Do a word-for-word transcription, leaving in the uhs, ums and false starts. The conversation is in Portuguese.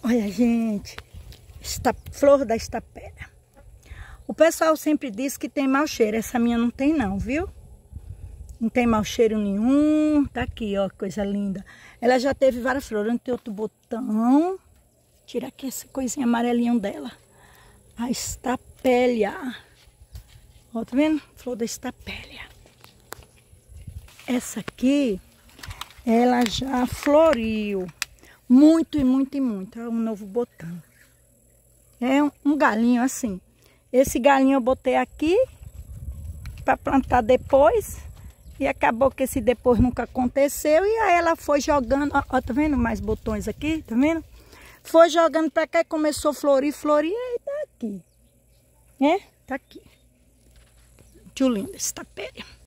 Olha, gente, esta flor da estapélia. O pessoal sempre diz que tem mau cheiro. Essa minha não tem não, viu? Não tem mau cheiro nenhum. Tá aqui, ó, que coisa linda. Ela já teve várias flores. Tem outro botão. Tira aqui essa coisinha amarelinha dela. A estapélia. Ó, tá vendo? Flor da estapélia. Essa aqui, ela já floriu. Muito e muito e muito. É um novo botão. É um, um galinho assim. Esse galinho eu botei aqui para plantar depois. E acabou que esse depois nunca aconteceu. E aí ela foi jogando. Ó, ó, tá vendo mais botões aqui? Tá vendo? Foi jogando para cá e começou a florir, florir. E tá aqui. É? Tá aqui. Muito linda essa estapélia.